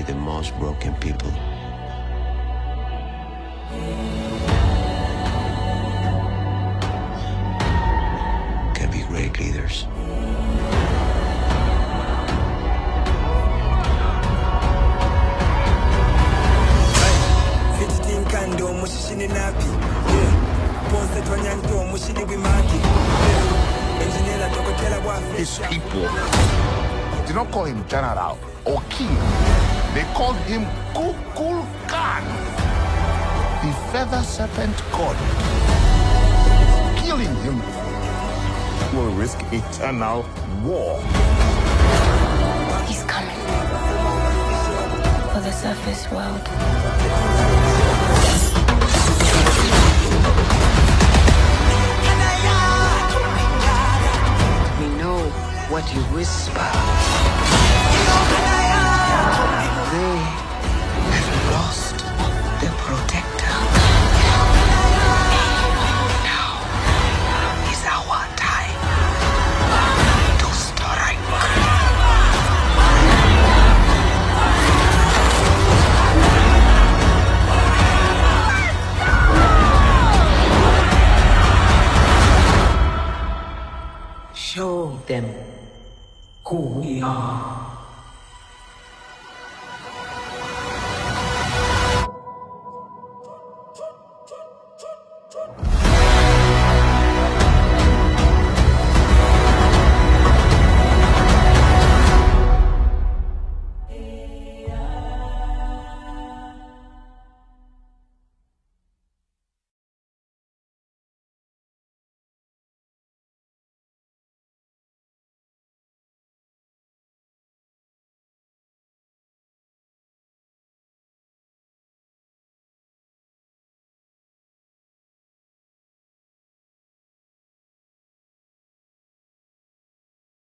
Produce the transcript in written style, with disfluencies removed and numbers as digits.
only the most broken people can be great leaders. His people did not call him general or king. They called him Kukulkan, the feather serpent god. Killing him will risk eternal war. He's coming for the surface world. We know what you whisper. They have lost their protector. Now is our time to strike. Show them who we are.